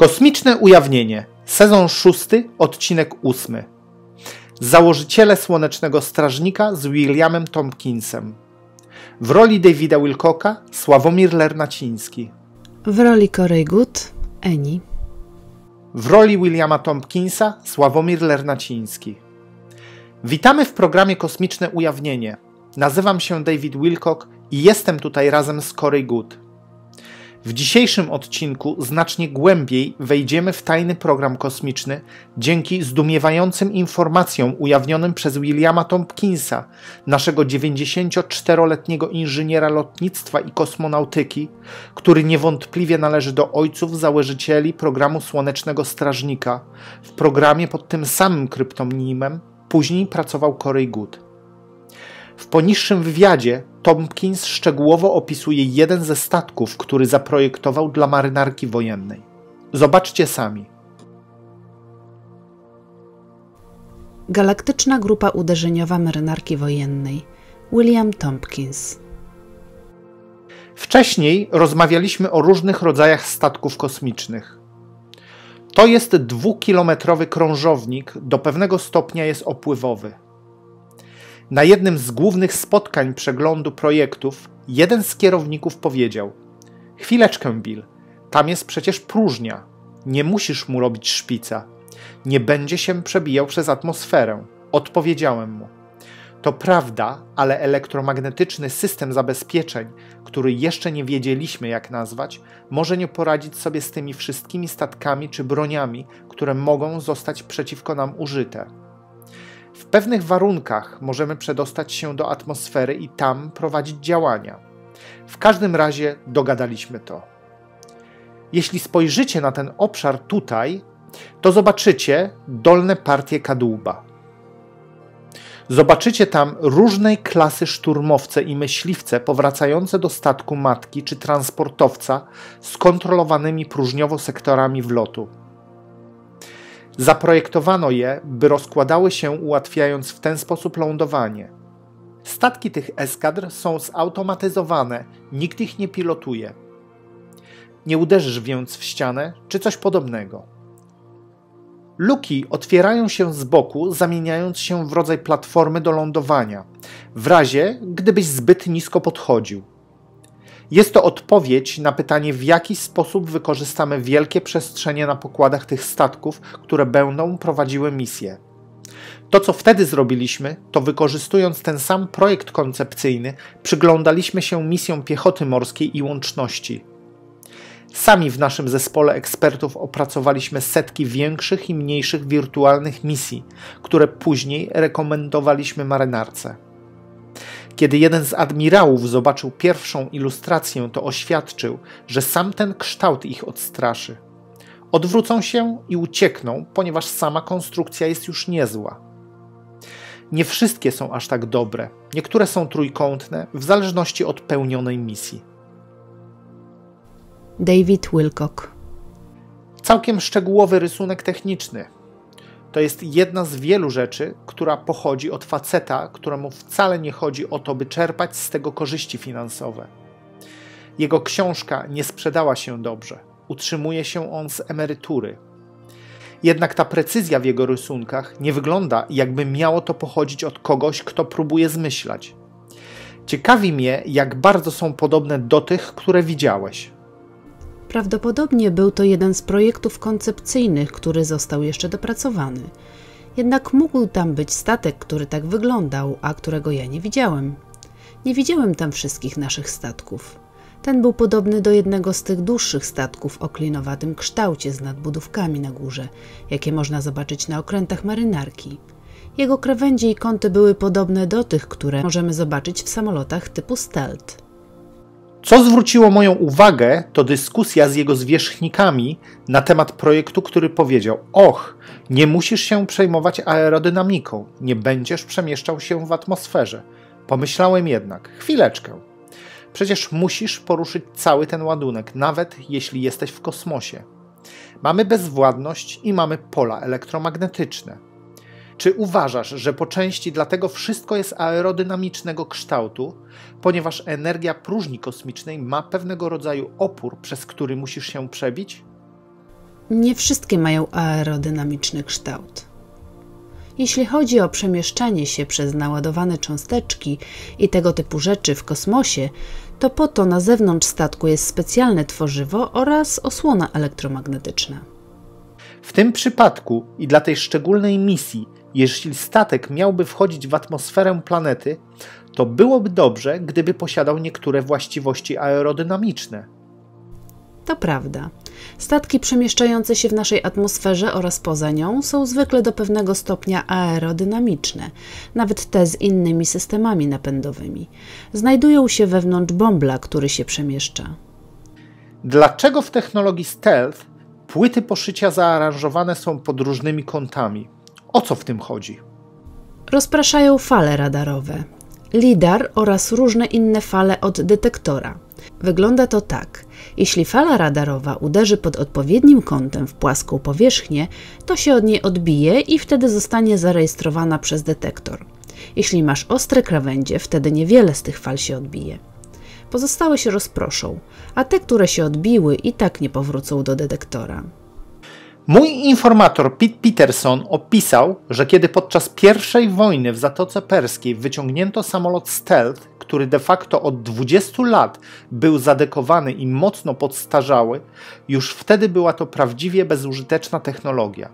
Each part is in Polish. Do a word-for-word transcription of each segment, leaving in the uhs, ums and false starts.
Kosmiczne ujawnienie, sezon szósty, odcinek ósmy. Założyciele Słonecznego Strażnika z Williamem Tompkinsem. W roli Davida Wilcocka Sławomir Lernaciński. W roli Corey Goode Eni. W roli Williama Tompkinsa Sławomir Lernaciński. Witamy w programie Kosmiczne Ujawnienie. Nazywam się David Wilcock i jestem tutaj razem z Corey Goode. W dzisiejszym odcinku znacznie głębiej wejdziemy w tajny program kosmiczny dzięki zdumiewającym informacjom ujawnionym przez Williama Tompkinsa, naszego dziewięćdziesięcioczteroletniego inżyniera lotnictwa i kosmonautyki, który niewątpliwie należy do ojców założycieli programu Słonecznego Strażnika. W programie pod tym samym kryptonimem później pracował Corey Goode. W poniższym wywiadzie Tompkins szczegółowo opisuje jeden ze statków, który zaprojektował dla marynarki wojennej. Zobaczcie sami. Galaktyczna Grupa Uderzeniowa Marynarki Wojennej. William Tompkins. Wcześniej rozmawialiśmy o różnych rodzajach statków kosmicznych. To jest dwukilometrowy krążownik, do pewnego stopnia jest opływowy. Na jednym z głównych spotkań przeglądu projektów jeden z kierowników powiedział: „Chwileczkę, Bill, tam jest przecież próżnia. Nie musisz mu robić szpica. Nie będzie się przebijał przez atmosferę”. Odpowiedziałem mu: „To prawda, ale elektromagnetyczny system zabezpieczeń, który jeszcze nie wiedzieliśmy jak nazwać, może nie poradzić sobie z tymi wszystkimi statkami czy broniami, które mogą zostać przeciwko nam użyte. W pewnych warunkach możemy przedostać się do atmosfery i tam prowadzić działania. W każdym razie dogadaliśmy to. Jeśli spojrzycie na ten obszar tutaj, to zobaczycie dolne partie kadłuba. Zobaczycie tam różnej klasy szturmowce i myśliwce powracające do statku matki czy transportowca z kontrolowanymi próżniowo sektorami wlotu. Zaprojektowano je, by rozkładały się, ułatwiając w ten sposób lądowanie. Statki tych eskadr są zautomatyzowane, nikt ich nie pilotuje. Nie uderzysz więc w ścianę czy coś podobnego. Luki otwierają się z boku, zamieniając się w rodzaj platformy do lądowania, w razie gdybyś zbyt nisko podchodził. Jest to odpowiedź na pytanie, w jaki sposób wykorzystamy wielkie przestrzenie na pokładach tych statków, które będą prowadziły misję. To, co wtedy zrobiliśmy, to wykorzystując ten sam projekt koncepcyjny, przyglądaliśmy się misjom piechoty morskiej i łączności. Sami w naszym zespole ekspertów opracowaliśmy setki większych i mniejszych wirtualnych misji, które później rekomendowaliśmy marynarce. Kiedy jeden z admirałów zobaczył pierwszą ilustrację, to oświadczył, że sam ten kształt ich odstraszy. Odwrócą się i uciekną, ponieważ sama konstrukcja jest już niezła. Nie wszystkie są aż tak dobre. Niektóre są trójkątne, w zależności od pełnionej misji. David Wilcock. Całkiem szczegółowy rysunek techniczny. To jest jedna z wielu rzeczy, która pochodzi od faceta, któremu wcale nie chodzi o to, by czerpać z tego korzyści finansowe. Jego książka nie sprzedała się dobrze. Utrzymuje się on z emerytury. Jednak ta precyzja w jego rysunkach nie wygląda, jakby miało to pochodzić od kogoś, kto próbuje zmyślać. Ciekawi mnie, jak bardzo są podobne do tych, które widziałeś. Prawdopodobnie był to jeden z projektów koncepcyjnych, który został jeszcze dopracowany. Jednak mógł tam być statek, który tak wyglądał, a którego ja nie widziałem. Nie widziałem tam wszystkich naszych statków. Ten był podobny do jednego z tych dłuższych statków o klinowatym kształcie z nadbudówkami na górze, jakie można zobaczyć na okrętach marynarki. Jego krawędzie i kąty były podobne do tych, które możemy zobaczyć w samolotach typu stealth. Co zwróciło moją uwagę, to dyskusja z jego zwierzchnikami na temat projektu, który powiedział: „Och, nie musisz się przejmować aerodynamiką, nie będziesz przemieszczał się w atmosferze”. Pomyślałem jednak: chwileczkę. Przecież musisz poruszyć cały ten ładunek, nawet jeśli jesteś w kosmosie. Mamy bezwładność i mamy pola elektromagnetyczne. Czy uważasz, że po części dlatego wszystko jest aerodynamicznego kształtu, ponieważ energia próżni kosmicznej ma pewnego rodzaju opór, przez który musisz się przebić? Nie wszystkie mają aerodynamiczny kształt. Jeśli chodzi o przemieszczanie się przez naładowane cząsteczki i tego typu rzeczy w kosmosie, to po to na zewnątrz statku jest specjalne tworzywo oraz osłona elektromagnetyczna. W tym przypadku i dla tej szczególnej misji, jeśli statek miałby wchodzić w atmosferę planety, to byłoby dobrze, gdyby posiadał niektóre właściwości aerodynamiczne. To prawda. Statki przemieszczające się w naszej atmosferze oraz poza nią są zwykle do pewnego stopnia aerodynamiczne, nawet te z innymi systemami napędowymi. Znajdują się wewnątrz bąbla, który się przemieszcza. Dlaczego w technologii stealth płyty poszycia zaaranżowane są pod różnymi kątami? O co w tym chodzi? Rozpraszają fale radarowe, lidar oraz różne inne fale od detektora. Wygląda to tak. Jeśli fala radarowa uderzy pod odpowiednim kątem w płaską powierzchnię, to się od niej odbije i wtedy zostanie zarejestrowana przez detektor. Jeśli masz ostre krawędzie, wtedy niewiele z tych fal się odbije. Pozostałe się rozproszą, a te, które się odbiły, i tak nie powrócą do detektora. Mój informator Pete Peterson opisał, że kiedy podczas pierwszej wojny w Zatoce Perskiej wyciągnięto samolot stealth, który de facto od dwudziestu lat był zadekowany i mocno podstarzały, już wtedy była to prawdziwie bezużyteczna technologia.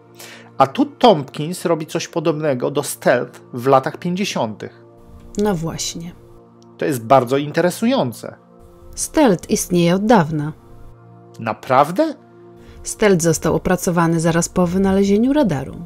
A tu Tompkins robi coś podobnego do stealth w latach pięćdziesiątych. No właśnie. To jest bardzo interesujące. Stealth istnieje od dawna. Naprawdę? Stealth został opracowany zaraz po wynalezieniu radaru.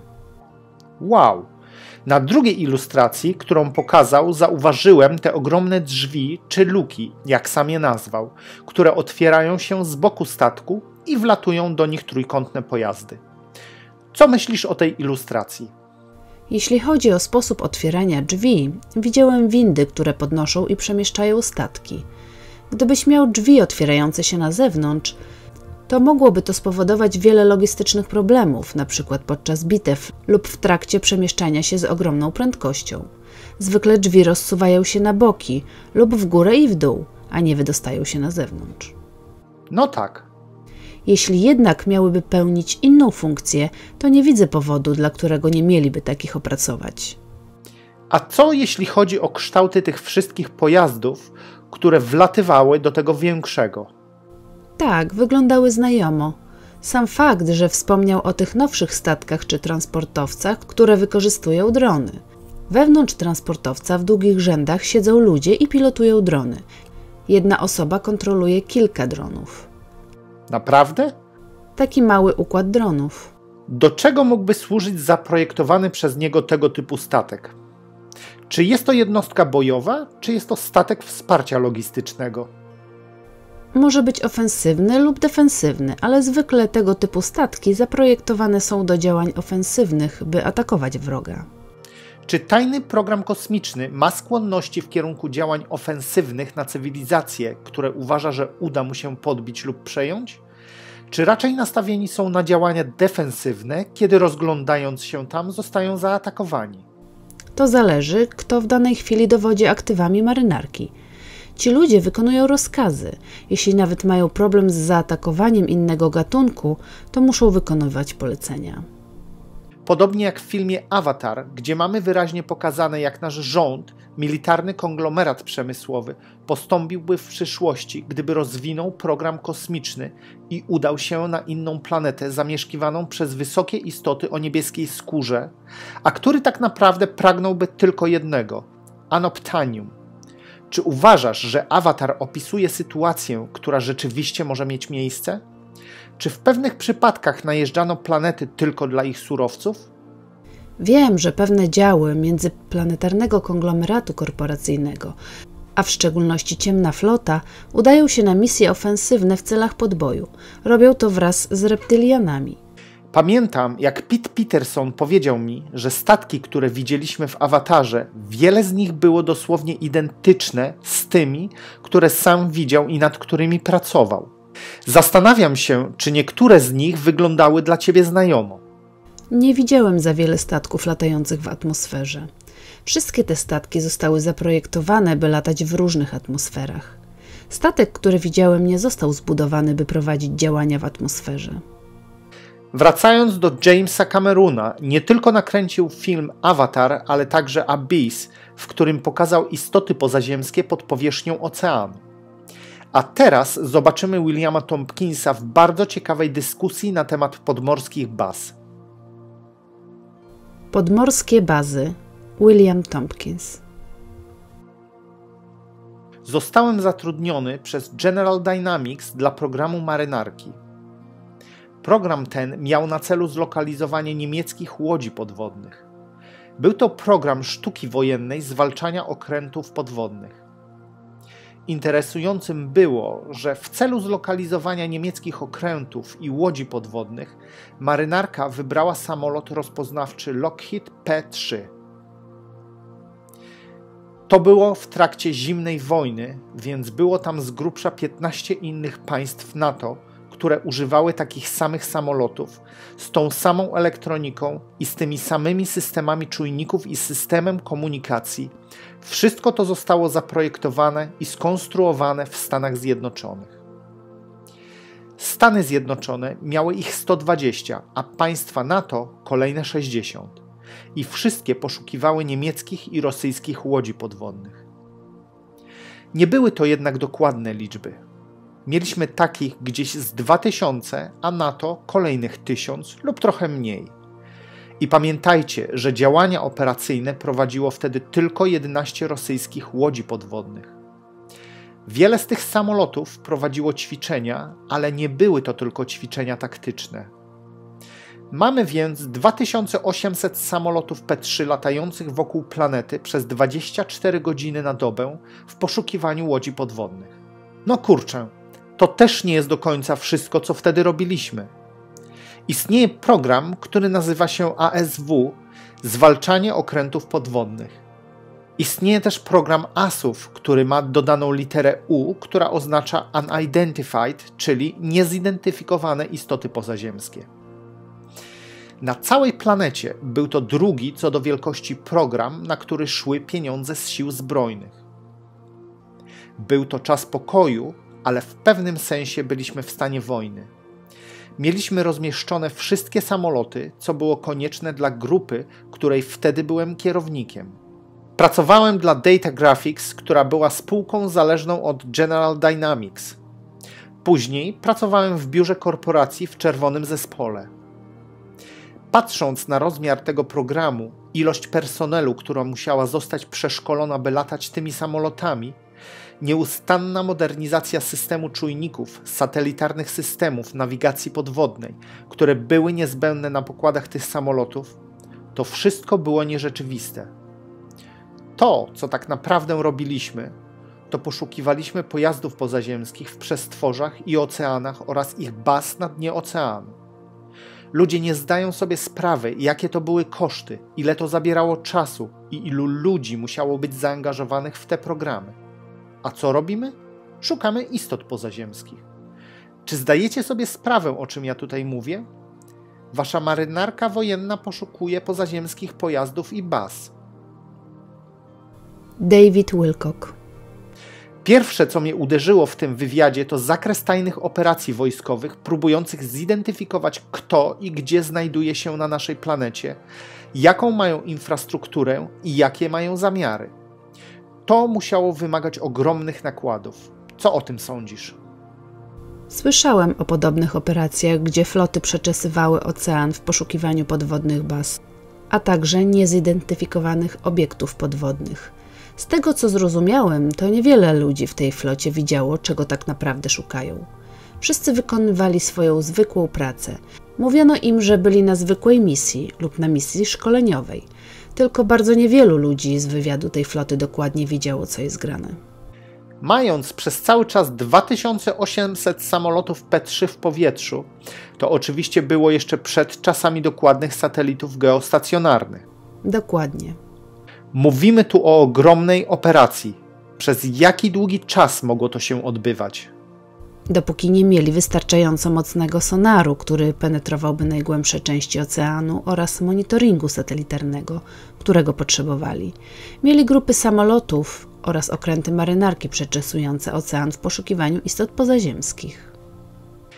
Wow! Na drugiej ilustracji, którą pokazał, zauważyłem te ogromne drzwi, czy luki, jak sam je nazwał, które otwierają się z boku statku i wlatują do nich trójkątne pojazdy. Co myślisz o tej ilustracji? Jeśli chodzi o sposób otwierania drzwi, widziałem windy, które podnoszą i przemieszczają statki. Gdybyś miał drzwi otwierające się na zewnątrz, to mogłoby to spowodować wiele logistycznych problemów, np. podczas bitew lub w trakcie przemieszczania się z ogromną prędkością. Zwykle drzwi rozsuwają się na boki lub w górę i w dół, a nie wydostają się na zewnątrz. No tak. Jeśli jednak miałyby pełnić inną funkcję, to nie widzę powodu, dla którego nie mieliby takich opracować. A co jeśli chodzi o kształty tych wszystkich pojazdów, które wlatywały do tego większego? Tak, wyglądały znajomo. Sam fakt, że wspomniał o tych nowszych statkach czy transportowcach, które wykorzystują drony. Wewnątrz transportowca w długich rzędach siedzą ludzie i pilotują drony. Jedna osoba kontroluje kilka dronów. Naprawdę? Taki mały układ dronów. Do czego mógłby służyć zaprojektowany przez niego tego typu statek? Czy jest to jednostka bojowa, czy jest to statek wsparcia logistycznego? Może być ofensywny lub defensywny, ale zwykle tego typu statki zaprojektowane są do działań ofensywnych, by atakować wroga. Czy tajny program kosmiczny ma skłonności w kierunku działań ofensywnych na cywilizacje, które uważa, że uda mu się podbić lub przejąć? Czy raczej nastawieni są na działania defensywne, kiedy rozglądając się tam zostają zaatakowani? To zależy, kto w danej chwili dowodzi aktywami marynarki. Ci ludzie wykonują rozkazy. Jeśli nawet mają problem z zaatakowaniem innego gatunku, to muszą wykonywać polecenia. Podobnie jak w filmie Avatar, gdzie mamy wyraźnie pokazane, jak nasz rząd, militarny konglomerat przemysłowy, postąpiłby w przyszłości, gdyby rozwinął program kosmiczny i udał się na inną planetę zamieszkiwaną przez wysokie istoty o niebieskiej skórze, a który tak naprawdę pragnąłby tylko jednego – Anoptanium. Czy uważasz, że Avatar opisuje sytuację, która rzeczywiście może mieć miejsce? Czy w pewnych przypadkach najeżdżano planety tylko dla ich surowców? Wiem, że pewne działy międzyplanetarnego konglomeratu korporacyjnego, a w szczególności Ciemna Flota, udają się na misje ofensywne w celach podboju. Robią to wraz z reptylianami. Pamiętam, jak Pete Peterson powiedział mi, że statki, które widzieliśmy w Awatarze, wiele z nich było dosłownie identyczne z tymi, które sam widział i nad którymi pracował. Zastanawiam się, czy niektóre z nich wyglądały dla ciebie znajomo. Nie widziałem za wiele statków latających w atmosferze. Wszystkie te statki zostały zaprojektowane, by latać w różnych atmosferach. Statek, który widziałem, nie został zbudowany, by prowadzić działania w atmosferze. Wracając do Jamesa Camerona, nie tylko nakręcił film Avatar, ale także Abyss, w którym pokazał istoty pozaziemskie pod powierzchnią oceanu. A teraz zobaczymy Williama Tompkinsa w bardzo ciekawej dyskusji na temat podmorskich baz. Podmorskie bazy. William Tompkins. Zostałem zatrudniony przez General Dynamics dla programu Marynarki. Program ten miał na celu zlokalizowanie niemieckich łodzi podwodnych. Był to program sztuki wojennej zwalczania okrętów podwodnych. Interesującym było, że w celu zlokalizowania niemieckich okrętów i łodzi podwodnych Marynarka wybrała samolot rozpoznawczy Lockheed P trzy. To było w trakcie zimnej wojny, więc było tam z grubsza piętnaście innych państw NATO, które używały takich samych samolotów, z tą samą elektroniką i z tymi samymi systemami czujników i systemem komunikacji. Wszystko to zostało zaprojektowane i skonstruowane w Stanach Zjednoczonych. Stany Zjednoczone miały ich sto dwadzieścia, a państwa NATO kolejne sześćdziesiąt. I wszystkie poszukiwały niemieckich i rosyjskich łodzi podwodnych. Nie były to jednak dokładne liczby. Mieliśmy takich gdzieś z dwa tysiące, a NATO kolejnych tysiąc lub trochę mniej. I pamiętajcie, że działania operacyjne prowadziło wtedy tylko jedenaście rosyjskich łodzi podwodnych. Wiele z tych samolotów prowadziło ćwiczenia, ale nie były to tylko ćwiczenia taktyczne. Mamy więc dwa tysiące osiemset samolotów P trzy latających wokół planety przez dwadzieścia cztery godziny na dobę w poszukiwaniu łodzi podwodnych. No kurczę, to też nie jest do końca wszystko, co wtedy robiliśmy. Istnieje program, który nazywa się A S W – Zwalczanie Okrętów Podwodnych. Istnieje też program A S U W, który ma dodaną literę U, która oznacza Unidentified, czyli niezidentyfikowane istoty pozaziemskie. Na całej planecie był to drugi co do wielkości program, na który szły pieniądze z sił zbrojnych. Był to czas pokoju, ale w pewnym sensie byliśmy w stanie wojny. Mieliśmy rozmieszczone wszystkie samoloty, co było konieczne dla grupy, której wtedy byłem kierownikiem. Pracowałem dla Data Graphics, która była spółką zależną od General Dynamics. Później pracowałem w biurze korporacji w czerwonym zespole. Patrząc na rozmiar tego programu, ilość personelu, która musiała zostać przeszkolona, by latać tymi samolotami, nieustanna modernizacja systemu czujników, satelitarnych systemów nawigacji podwodnej, które były niezbędne na pokładach tych samolotów, to wszystko było nierzeczywiste. To, co tak naprawdę robiliśmy, to poszukiwaliśmy pojazdów pozaziemskich w przestworzach i oceanach oraz ich baz na dnie oceanu. Ludzie nie zdają sobie sprawy, jakie to były koszty, ile to zabierało czasu i ilu ludzi musiało być zaangażowanych w te programy. A co robimy? Szukamy istot pozaziemskich. Czy zdajecie sobie sprawę, o czym ja tutaj mówię? Wasza marynarka wojenna poszukuje pozaziemskich pojazdów i baz. David Wilcock. Pierwsze, co mnie uderzyło w tym wywiadzie, to zakres tajnych operacji wojskowych próbujących zidentyfikować, kto i gdzie znajduje się na naszej planecie, jaką mają infrastrukturę i jakie mają zamiary. To musiało wymagać ogromnych nakładów. Co o tym sądzisz? Słyszałem o podobnych operacjach, gdzie floty przeczesywały ocean w poszukiwaniu podwodnych baz, a także niezidentyfikowanych obiektów podwodnych. Z tego co zrozumiałem, to niewiele ludzi w tej flocie widziało, czego tak naprawdę szukają. Wszyscy wykonywali swoją zwykłą pracę. Mówiono im, że byli na zwykłej misji lub na misji szkoleniowej. Tylko bardzo niewielu ludzi z wywiadu tej floty dokładnie wiedziało, co jest grane. Mając przez cały czas dwa tysiące osiemset samolotów P trzy w powietrzu, to oczywiście było jeszcze przed czasami dokładnych satelitów geostacjonarnych. Dokładnie. Mówimy tu o ogromnej operacji. Przez jaki długi czas mogło to się odbywać? Dopóki nie mieli wystarczająco mocnego sonaru, który penetrowałby najgłębsze części oceanu, oraz monitoringu satelitarnego, którego potrzebowali. Mieli grupy samolotów oraz okręty marynarki przeczesujące ocean w poszukiwaniu istot pozaziemskich.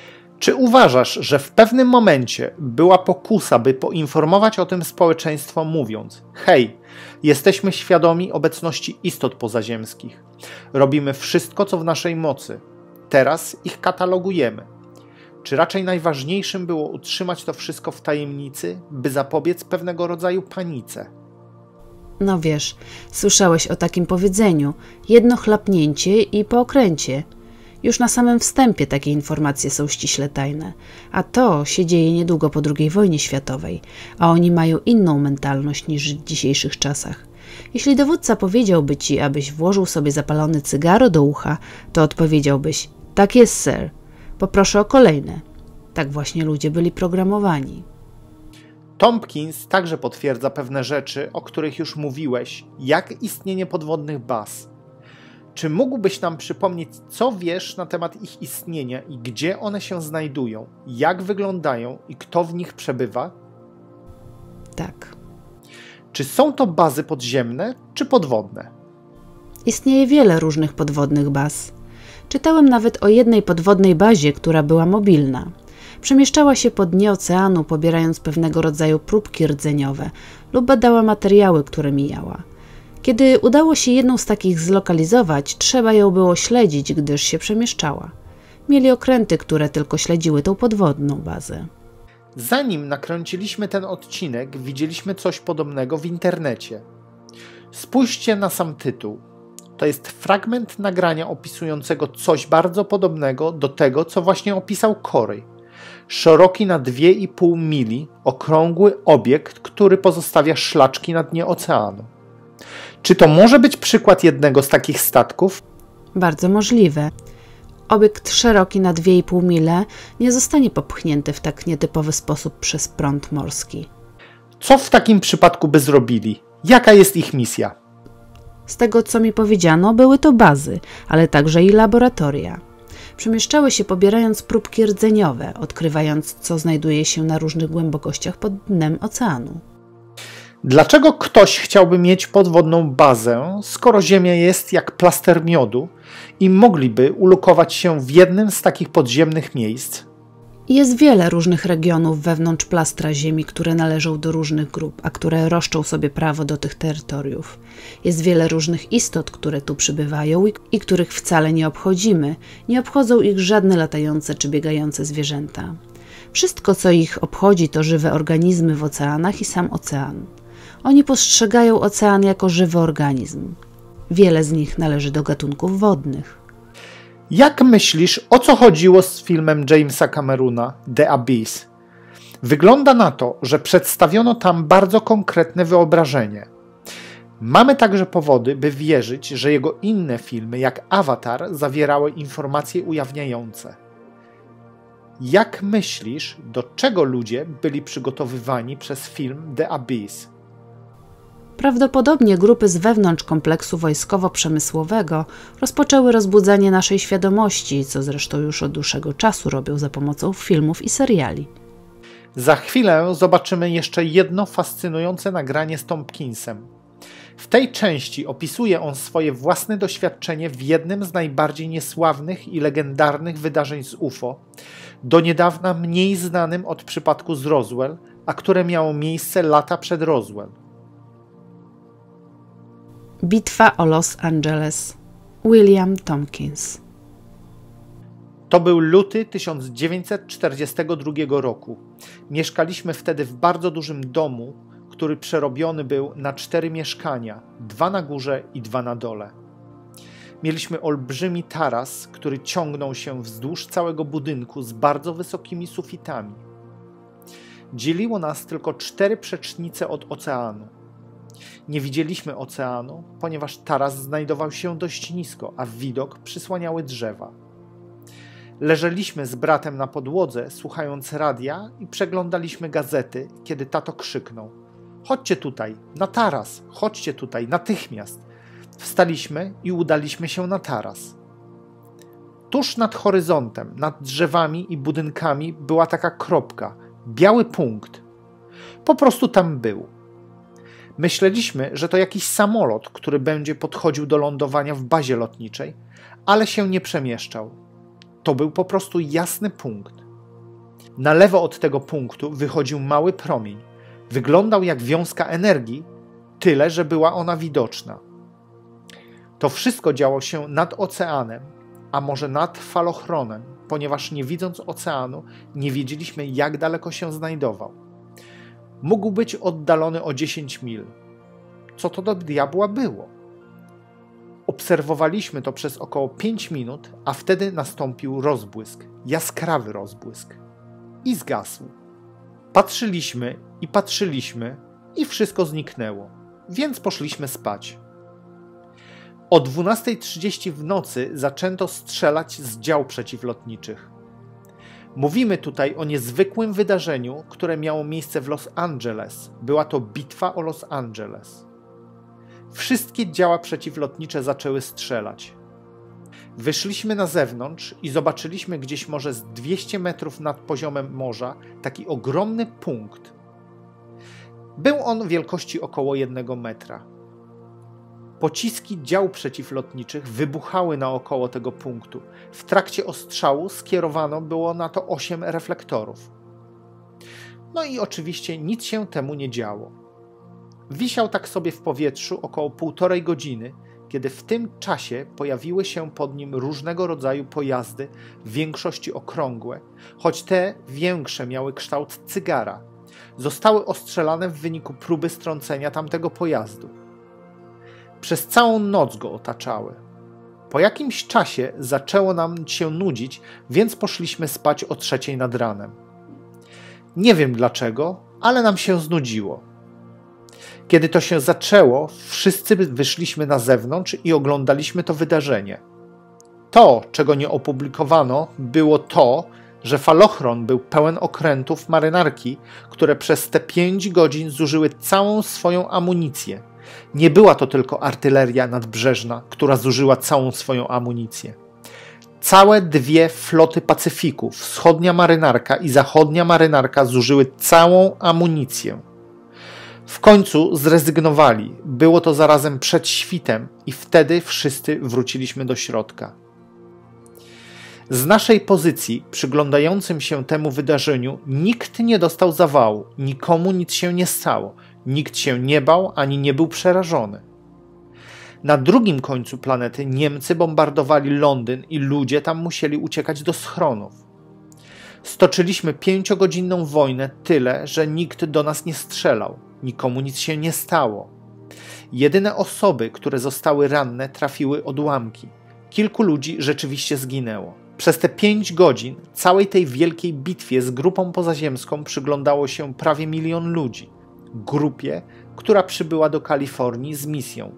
Czy uważasz, że w pewnym momencie była pokusa, by poinformować o tym społeczeństwo, mówiąc: hej, jesteśmy świadomi obecności istot pozaziemskich, robimy wszystko, co w naszej mocy, teraz ich katalogujemy? Czy raczej najważniejszym było utrzymać to wszystko w tajemnicy, by zapobiec pewnego rodzaju panice? No wiesz, słyszałeś o takim powiedzeniu: jedno chlapnięcie i po okręcie. Już na samym wstępie takie informacje są ściśle tajne, a to się dzieje niedługo po drugiej wojnie światowej, a oni mają inną mentalność niż w dzisiejszych czasach. Jeśli dowódca powiedziałby ci, abyś włożył sobie zapalone cygaro do ucha, to odpowiedziałbyś: tak jest, sir, poproszę o kolejne. Tak właśnie ludzie byli programowani. Tompkins także potwierdza pewne rzeczy, o których już mówiłeś, jak istnienie podwodnych baz. Czy mógłbyś nam przypomnieć, co wiesz na temat ich istnienia i gdzie one się znajdują, jak wyglądają i kto w nich przebywa? Tak. Czy są to bazy podziemne czy podwodne? Istnieje wiele różnych podwodnych baz. Czytałem nawet o jednej podwodnej bazie, która była mobilna. Przemieszczała się po dnie oceanu, pobierając pewnego rodzaju próbki rdzeniowe lub badała materiały, które mijała. Kiedy udało się jedną z takich zlokalizować, trzeba ją było śledzić, gdyż się przemieszczała. Mieli okręty, które tylko śledziły tą podwodną bazę. Zanim nakręciliśmy ten odcinek, widzieliśmy coś podobnego w internecie. Spójrzcie na sam tytuł. To jest fragment nagrania opisującego coś bardzo podobnego do tego, co właśnie opisał Corey. Szeroki na dwie i pół mili, okrągły obiekt, który pozostawia szlaczki na dnie oceanu. Czy to może być przykład jednego z takich statków? Bardzo możliwe. Obiekt szeroki na dwie i pół mile nie zostanie popchnięty w tak nietypowy sposób przez prąd morski. Co w takim przypadku by zrobili? Jaka jest ich misja? Z tego, co mi powiedziano, były to bazy, ale także i laboratoria. Przemieszczały się pobierając próbki rdzeniowe, odkrywając, co znajduje się na różnych głębokościach pod dnem oceanu. Dlaczego ktoś chciałby mieć podwodną bazę, skoro Ziemia jest jak plaster miodu i mogliby ulokować się w jednym z takich podziemnych miejsc? Jest wiele różnych regionów wewnątrz plastra Ziemi, które należą do różnych grup, a które roszczą sobie prawo do tych terytoriów. Jest wiele różnych istot, które tu przybywają i, i których wcale nie obchodzimy. Nie obchodzą ich żadne latające czy biegające zwierzęta. Wszystko, co ich obchodzi, to żywe organizmy w oceanach i sam ocean. Oni postrzegają ocean jako żywy organizm. Wiele z nich należy do gatunków wodnych. Jak myślisz, o co chodziło z filmem Jamesa Camerona The Abyss? Wygląda na to, że przedstawiono tam bardzo konkretne wyobrażenie. Mamy także powody, by wierzyć, że jego inne filmy, jak Avatar, zawierały informacje ujawniające. Jak myślisz, do czego ludzie byli przygotowywani przez film The Abyss? Prawdopodobnie grupy z wewnątrz kompleksu wojskowo-przemysłowego rozpoczęły rozbudzanie naszej świadomości, co zresztą już od dłuższego czasu robią za pomocą filmów i seriali. Za chwilę zobaczymy jeszcze jedno fascynujące nagranie z Tompkinsem. W tej części opisuje on swoje własne doświadczenie w jednym z najbardziej niesławnych i legendarnych wydarzeń z U F O, do niedawna mniej znanym od przypadku z Roswell, a które miało miejsce lata przed Roswell. Bitwa o Los Angeles. William Tompkins. To był luty tysiąc dziewięćset czterdziestego drugiego roku. Mieszkaliśmy wtedy w bardzo dużym domu, który przerobiony był na cztery mieszkania, dwa na górze i dwa na dole. Mieliśmy olbrzymi taras, który ciągnął się wzdłuż całego budynku z bardzo wysokimi sufitami. Dzieliło nas tylko cztery przecznice od oceanu. Nie widzieliśmy oceanu, ponieważ taras znajdował się dość nisko, a widok przysłaniały drzewa. Leżeliśmy z bratem na podłodze, słuchając radia i przeglądaliśmy gazety, kiedy tato krzyknął: chodźcie tutaj, na taras, chodźcie tutaj, natychmiast. Wstaliśmy i udaliśmy się na taras. Tuż nad horyzontem, nad drzewami i budynkami była taka kropka, biały punkt. Po prostu tam był. Myśleliśmy, że to jakiś samolot, który będzie podchodził do lądowania w bazie lotniczej, ale się nie przemieszczał. To był po prostu jasny punkt. Na lewo od tego punktu wychodził mały promień. Wyglądał jak wiązka energii, tyle że była ona widoczna. To wszystko działo się nad oceanem, a może nad falochronem, ponieważ nie widząc oceanu, nie wiedzieliśmy, jak daleko się znajdował. Mógł być oddalony o dziesięć mil. Co to do diabła było? Obserwowaliśmy to przez około pięć minut, a wtedy nastąpił rozbłysk, jaskrawy rozbłysk. I zgasł. Patrzyliśmy i patrzyliśmy i wszystko zniknęło, więc poszliśmy spać. O dwunastej trzydzieści w nocy zaczęto strzelać z dział przeciwlotniczych. Mówimy tutaj o niezwykłym wydarzeniu, które miało miejsce w Los Angeles. Była to bitwa o Los Angeles. Wszystkie działa przeciwlotnicze zaczęły strzelać. Wyszliśmy na zewnątrz i zobaczyliśmy gdzieś może z dwieście metrów nad poziomem morza taki ogromny punkt. Był on wielkości około jednego metra. Pociski dział przeciwlotniczych wybuchały naokoło tego punktu. W trakcie ostrzału skierowano było na to osiem reflektorów. No i oczywiście nic się temu nie działo. Wisiał tak sobie w powietrzu około półtorej godziny, kiedy w tym czasie pojawiły się pod nim różnego rodzaju pojazdy, w większości okrągłe, choć te większe miały kształt cygara. Zostały ostrzelane w wyniku próby strącenia tamtego pojazdu. Przez całą noc go otaczały. Po jakimś czasie zaczęło nam się nudzić, więc poszliśmy spać o trzeciej nad ranem. Nie wiem dlaczego, ale nam się znudziło. Kiedy to się zaczęło, wszyscy wyszliśmy na zewnątrz i oglądaliśmy to wydarzenie. To, czego nie opublikowano, było to, że falochron był pełen okrętów marynarki, które przez te pięć godzin zużyły całą swoją amunicję. Nie była to tylko artyleria nadbrzeżna, która zużyła całą swoją amunicję. Całe dwie floty Pacyfiku, wschodnia marynarka i zachodnia marynarka, zużyły całą amunicję. W końcu zrezygnowali. Było to zarazem przed świtem i wtedy wszyscy wróciliśmy do środka. Z naszej pozycji, przyglądającym się temu wydarzeniu, nikt nie dostał zawału, nikomu nic się nie stało, nikt się nie bał ani nie był przerażony. Na drugim końcu planety Niemcy bombardowali Londyn i ludzie tam musieli uciekać do schronów. Stoczyliśmy pięciogodzinną wojnę, tyle, że nikt do nas nie strzelał, nikomu nic się nie stało. Jedyne osoby, które zostały ranne, trafiły odłamki. Kilku ludzi rzeczywiście zginęło. Przez te pięć godzin całej tej wielkiej bitwie z grupą pozaziemską przyglądało się prawie milion ludzi. Grupie, która przybyła do Kalifornii z misją.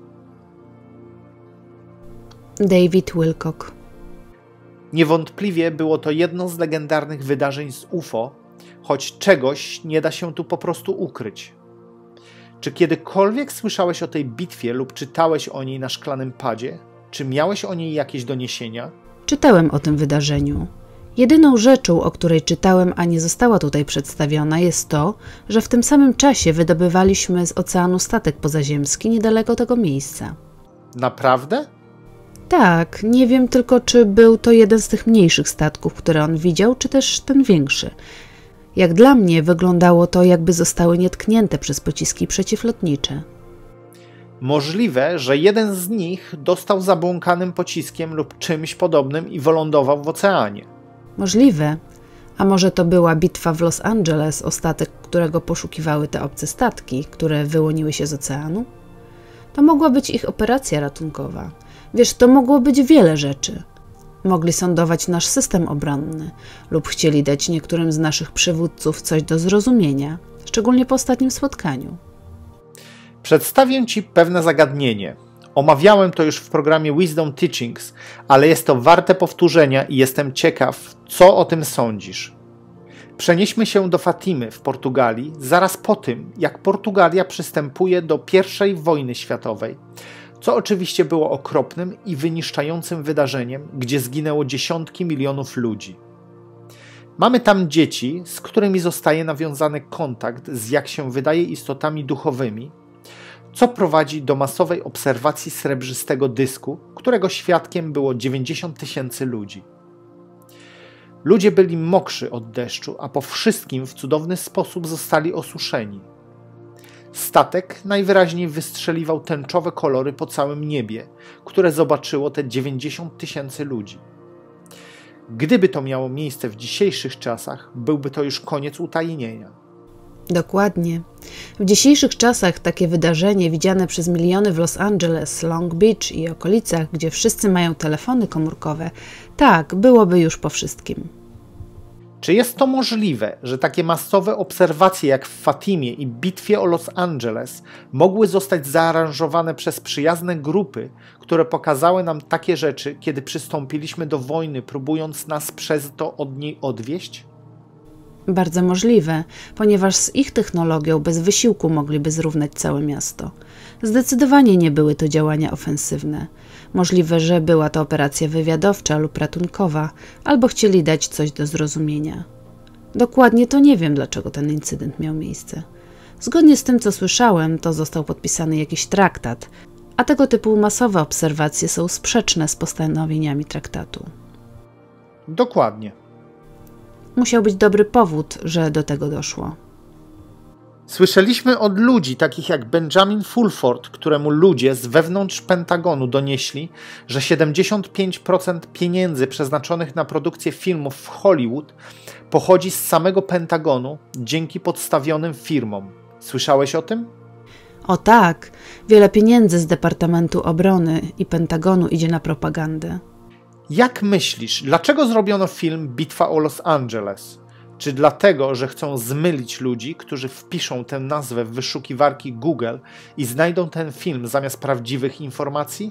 David Wilcock. Niewątpliwie było to jedno z legendarnych wydarzeń z U F O, choć czegoś nie da się tu po prostu ukryć. Czy kiedykolwiek słyszałeś o tej bitwie lub czytałeś o niej na szklanym padzie? Czy miałeś o niej jakieś doniesienia? Czytałem o tym wydarzeniu. Jedyną rzeczą, o której czytałem, a nie została tutaj przedstawiona, jest to, że w tym samym czasie wydobywaliśmy z oceanu statek pozaziemski niedaleko tego miejsca. Naprawdę? Tak, nie wiem tylko, czy był to jeden z tych mniejszych statków, które on widział, czy też ten większy. Jak dla mnie wyglądało to, jakby zostały nietknięte przez pociski przeciwlotnicze. Możliwe, że jeden z nich dostał zabłąkanym pociskiem lub czymś podobnym i wylądował w oceanie. Możliwe. A może to była bitwa w Los Angeles o statek, którego poszukiwały te obce statki, które wyłoniły się z oceanu? To mogła być ich operacja ratunkowa. Wiesz, to mogło być wiele rzeczy. Mogli sondować nasz system obronny lub chcieli dać niektórym z naszych przywódców coś do zrozumienia, szczególnie po ostatnim spotkaniu. Przedstawię Ci pewne zagadnienie. Omawiałem to już w programie Wisdom Teachings, ale jest to warte powtórzenia i jestem ciekaw, co o tym sądzisz. Przenieśmy się do Fatimy w Portugalii zaraz po tym, jak Portugalia przystępuje do pierwszej wojny światowej, co oczywiście było okropnym i wyniszczającym wydarzeniem, gdzie zginęło dziesiątki milionów ludzi. Mamy tam dzieci, z którymi zostaje nawiązany kontakt z, jak się wydaje, istotami duchowymi, co prowadzi do masowej obserwacji srebrzystego dysku, którego świadkiem było dziewięćdziesiąt tysięcy ludzi. Ludzie byli mokrzy od deszczu, a po wszystkim w cudowny sposób zostali osuszeni. Statek najwyraźniej wystrzeliwał tęczowe kolory po całym niebie, które zobaczyło te dziewięćdziesiąt tysięcy ludzi. Gdyby to miało miejsce w dzisiejszych czasach, byłby to już koniec utajnienia. Dokładnie. W dzisiejszych czasach takie wydarzenie widziane przez miliony w Los Angeles, Long Beach i okolicach, gdzie wszyscy mają telefony komórkowe, tak, byłoby już po wszystkim. Czy jest to możliwe, że takie masowe obserwacje jak w Fatimie i bitwie o Los Angeles mogły zostać zaaranżowane przez przyjazne grupy, które pokazały nam takie rzeczy, kiedy przystąpiliśmy do wojny, próbując nas przez to od niej odwieść? Bardzo możliwe, ponieważ z ich technologią bez wysiłku mogliby zrównać całe miasto. Zdecydowanie nie były to działania ofensywne. Możliwe, że była to operacja wywiadowcza lub ratunkowa, albo chcieli dać coś do zrozumienia. Dokładnie to nie wiem, dlaczego ten incydent miał miejsce. Zgodnie z tym, co słyszałem, to został podpisany jakiś traktat, a tego typu masowe obserwacje są sprzeczne z postanowieniami traktatu. Dokładnie. Musiał być dobry powód, że do tego doszło. Słyszeliśmy od ludzi takich jak Benjamin Fulford, któremu ludzie z wewnątrz Pentagonu donieśli, że siedemdziesiąt pięć procent pieniędzy przeznaczonych na produkcję filmów w Hollywood pochodzi z samego Pentagonu dzięki podstawionym firmom. Słyszałeś o tym? O tak, wiele pieniędzy z Departamentu Obrony i Pentagonu idzie na propagandę. Jak myślisz, dlaczego zrobiono film Bitwa o Los Angeles? Czy dlatego, że chcą zmylić ludzi, którzy wpiszą tę nazwę w wyszukiwarki Google i znajdą ten film zamiast prawdziwych informacji?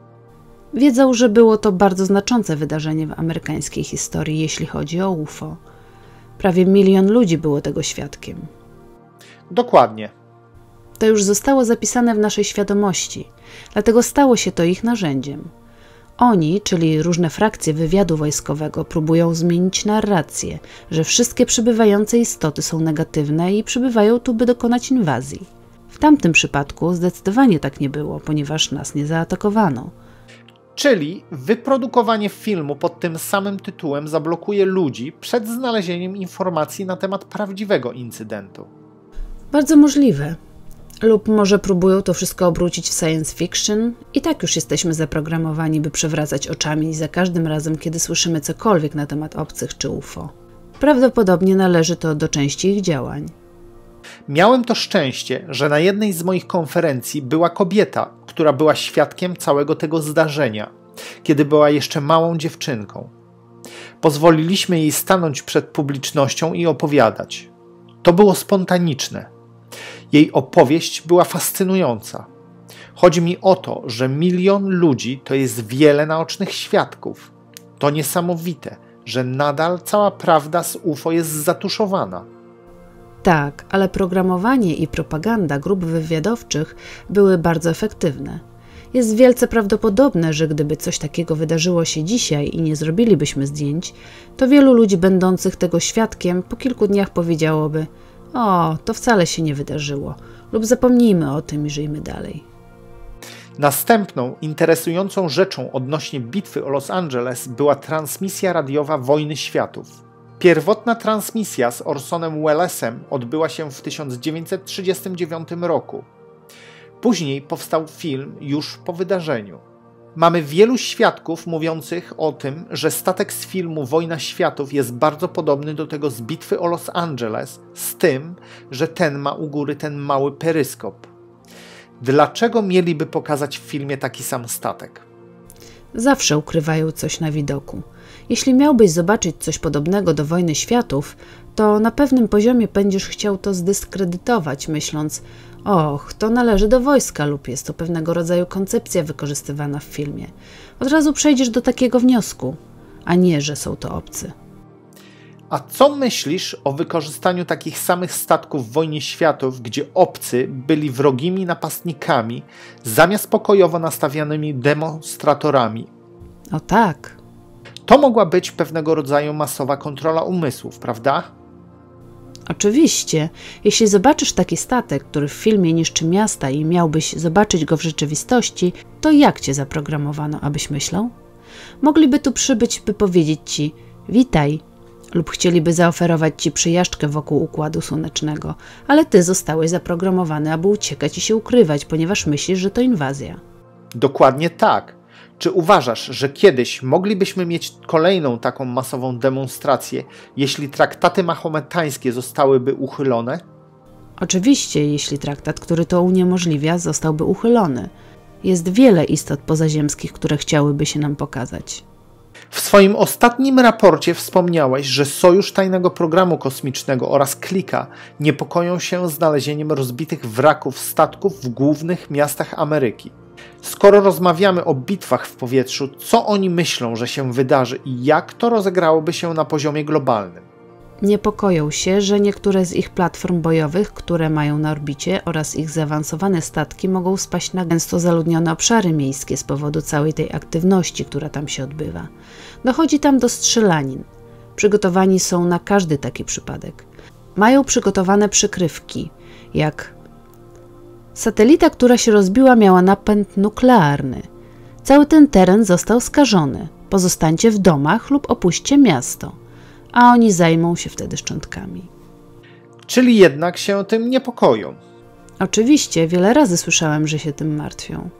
Wiedzą, że było to bardzo znaczące wydarzenie w amerykańskiej historii, jeśli chodzi o U F O. Prawie milion ludzi było tego świadkiem. Dokładnie. To już zostało zapisane w naszej świadomości, dlatego stało się to ich narzędziem. Oni, czyli różne frakcje wywiadu wojskowego, próbują zmienić narrację, że wszystkie przybywające istoty są negatywne i przybywają tu, by dokonać inwazji. W tamtym przypadku zdecydowanie tak nie było, ponieważ nas nie zaatakowano. Czyli wyprodukowanie filmu pod tym samym tytułem zablokuje ludzi przed znalezieniem informacji na temat prawdziwego incydentu. Bardzo możliwe. Lub może próbują to wszystko obrócić w science fiction? I tak już jesteśmy zaprogramowani, by przewracać oczami za każdym razem, kiedy słyszymy cokolwiek na temat obcych czy U F O. Prawdopodobnie należy to do części ich działań. Miałem to szczęście, że na jednej z moich konferencji była kobieta, która była świadkiem całego tego zdarzenia, kiedy była jeszcze małą dziewczynką. Pozwoliliśmy jej stanąć przed publicznością i opowiadać. To było spontaniczne. Jej opowieść była fascynująca. Chodzi mi o to, że milion ludzi to jest wiele naocznych świadków. To niesamowite, że nadal cała prawda z U F O jest zatuszowana. Tak, ale programowanie i propaganda grup wywiadowczych były bardzo efektywne. Jest wielce prawdopodobne, że gdyby coś takiego wydarzyło się dzisiaj i nie zrobilibyśmy zdjęć, to wielu ludzi będących tego świadkiem po kilku dniach powiedziałoby: o, to wcale się nie wydarzyło, lub zapomnijmy o tym i żyjmy dalej. Następną interesującą rzeczą odnośnie bitwy o Los Angeles była transmisja radiowa Wojny Światów. Pierwotna transmisja z Orsonem Wellesem odbyła się w tysiąc dziewięćset trzydziestym dziewiątym roku. Później powstał film już po wydarzeniu. Mamy wielu świadków mówiących o tym, że statek z filmu Wojna Światów jest bardzo podobny do tego z bitwy o Los Angeles, z tym, że ten ma u góry ten mały peryskop. Dlaczego mieliby pokazać w filmie taki sam statek? Zawsze ukrywają coś na widoku. Jeśli miałbyś zobaczyć coś podobnego do Wojny Światów, to na pewnym poziomie będziesz chciał to zdyskredytować, myśląc: och, to należy do wojska lub jest to pewnego rodzaju koncepcja wykorzystywana w filmie. Od razu przejdziesz do takiego wniosku, a nie, że są to obcy. A co myślisz o wykorzystaniu takich samych statków w Wojnie Światów, gdzie obcy byli wrogimi napastnikami, zamiast pokojowo nastawionymi demonstratorami? O tak. To mogła być pewnego rodzaju masowa kontrola umysłów, prawda? Oczywiście. Jeśli zobaczysz taki statek, który w filmie niszczy miasta i miałbyś zobaczyć go w rzeczywistości, to jak cię zaprogramowano, abyś myślał? Mogliby tu przybyć, by powiedzieć ci: witaj, Lub chcieliby zaoferować ci przejażdżkę wokół Układu Słonecznego, ale ty zostałeś zaprogramowany, aby uciekać i się ukrywać, ponieważ myślisz, że to inwazja. Dokładnie tak. Czy uważasz, że kiedyś moglibyśmy mieć kolejną taką masową demonstrację, jeśli traktaty mahometańskie zostałyby uchylone? Oczywiście, jeśli traktat, który to uniemożliwia, zostałby uchylony. Jest wiele istot pozaziemskich, które chciałyby się nam pokazać. W swoim ostatnim raporcie wspomniałeś, że Sojusz Tajnego Programu Kosmicznego oraz Klika niepokoją się znalezieniem rozbitych wraków statków w głównych miastach Ameryki. Skoro rozmawiamy o bitwach w powietrzu, co oni myślą, że się wydarzy i jak to rozegrałoby się na poziomie globalnym? Niepokoją się, że niektóre z ich platform bojowych, które mają na orbicie, oraz ich zaawansowane statki mogą spaść na gęsto zaludnione obszary miejskie z powodu całej tej aktywności, która tam się odbywa. Dochodzi tam do strzelanin. Przygotowani są na każdy taki przypadek. Mają przygotowane przykrywki, jak satelita, która się rozbiła, miała napęd nuklearny. Cały ten teren został skażony. Pozostańcie w domach lub opuśćcie miasto. A oni zajmą się wtedy szczątkami. Czyli jednak się tym niepokoją. Oczywiście, wiele razy słyszałem, że się tym martwią.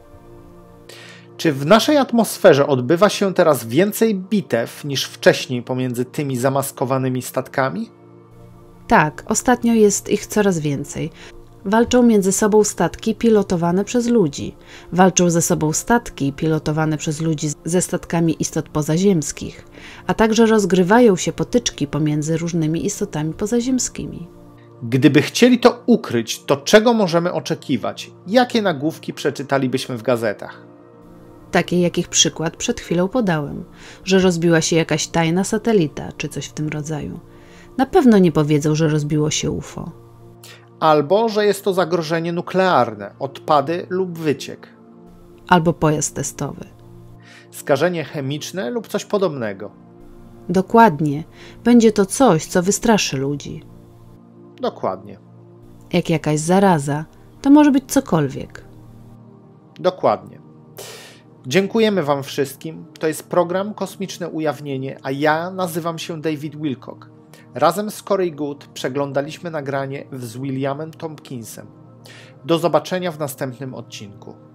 Czy w naszej atmosferze odbywa się teraz więcej bitew niż wcześniej pomiędzy tymi zamaskowanymi statkami? Tak, ostatnio jest ich coraz więcej. Walczą między sobą statki pilotowane przez ludzi. Walczą ze sobą statki pilotowane przez ludzi ze statkami istot pozaziemskich, a także rozgrywają się potyczki pomiędzy różnymi istotami pozaziemskimi. Gdyby chcieli to ukryć, to czego możemy oczekiwać? Jakie nagłówki przeczytalibyśmy w gazetach? Takie, jakich przykład przed chwilą podałem, że rozbiła się jakaś tajna satelita, czy coś w tym rodzaju. Na pewno nie powiedzą, że rozbiło się U F O. Albo, że jest to zagrożenie nuklearne, odpady lub wyciek. Albo pojazd testowy. Skażenie chemiczne lub coś podobnego. Dokładnie. Będzie to coś, co wystraszy ludzi. Dokładnie. Jak jakaś zaraza, to może być cokolwiek. Dokładnie. Dziękujemy Wam wszystkim. To jest program Kosmiczne Ujawnienie, a ja nazywam się David Wilcock. Razem z Corey Good przeglądaliśmy nagranie z Williamem Tompkinsem. Do zobaczenia w następnym odcinku.